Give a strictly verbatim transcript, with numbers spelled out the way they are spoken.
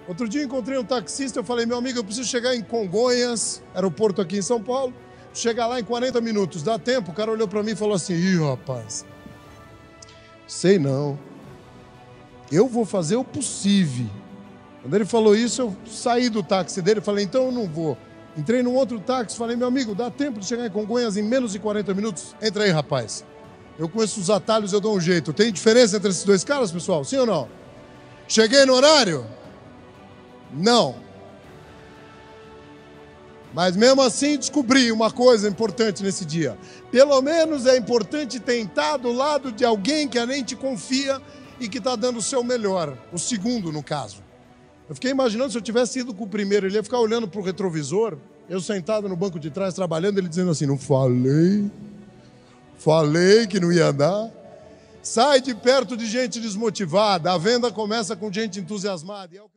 Outro dia encontrei um taxista, eu falei, meu amigo, eu preciso chegar em Congonhas, aeroporto aqui em São Paulo, chegar lá em quarenta minutos, dá tempo? O cara olhou para mim e falou assim, ih, rapaz, sei não, eu vou fazer o possível. Quando ele falou isso, eu saí do táxi dele e falei, então eu não vou. Entrei num outro táxi, falei, meu amigo, dá tempo de chegar em Congonhas em menos de quarenta minutos? Entra aí, rapaz. Eu conheço os atalhos, eu dou um jeito. Tem diferença entre esses dois caras, pessoal? Sim ou não? Cheguei no horário? Não. Mas mesmo assim descobri uma coisa importante nesse dia. Pelo menos é importante tentar do lado de alguém que a gente confia e que está dando o seu melhor. O segundo, no caso. Eu fiquei imaginando se eu tivesse ido com o primeiro, ele ia ficar olhando para o retrovisor, eu sentado no banco de trás trabalhando, ele dizendo assim, não falei, falei que não ia dar. Sai de perto de gente desmotivada, a venda começa com gente entusiasmada.